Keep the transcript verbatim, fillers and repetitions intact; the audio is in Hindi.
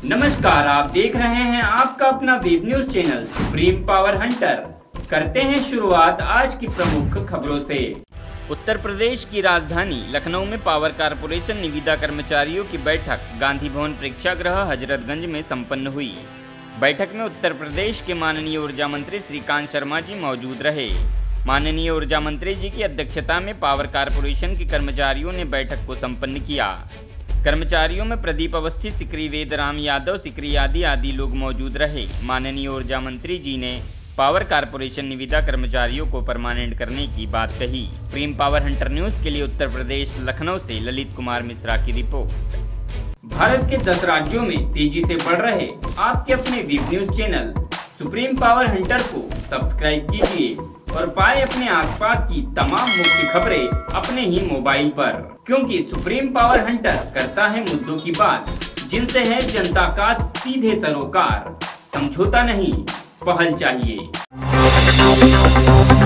नमस्कार, आप देख रहे हैं आपका अपना web news channel supreme power hunter. करते हैं शुरुआत आज की प्रमुख खबरों से। उत्तर प्रदेश की राजधानी लखनऊ में पावर कारपोरेशन निविदा कर्मचारियों की बैठक गांधी भवन प्रेक्षागृह हजरतगंज में संपन्न हुई। बैठक में उत्तर प्रदेश के माननीय ऊर्जा मंत्री श्रीकांत शर्मा जी मौजूद रहे। माननीय ऊर्जा मंत्री जी की अध्यक्षता में पावर कारपोरेशन के कर्मचारियों ने बैठक को संपन्न किया। कर्मचारियों में प्रदीप अवस्थी, सिकरी वेदराम यादव, सिकरी आदि आदि लोग मौजूद रहे। माननीय ऊर्जा मंत्री जी ने पावर कारपोरेशन निविदा कर्मचारियों को परमानेंट करने की बात कही। सुप्रीम पावर हंटर न्यूज के लिए उत्तर प्रदेश लखनऊ से ललित कुमार मिश्रा की रिपोर्ट। भारत के दस राज्यों में तेजी से बढ़ रहे आपके अपने web news channel supreme power hunter को सब्सक्राइब कीजिए और पाए अपने आसपास की तमाम मुख्य खबरें अपने ही मोबाइल पर, क्योंकि सुप्रीम पावर हंटर करता है मुद्दों की बात, जिनसे है जनता का सीधे सरोकार। समझौता नहीं, पहल चाहिए।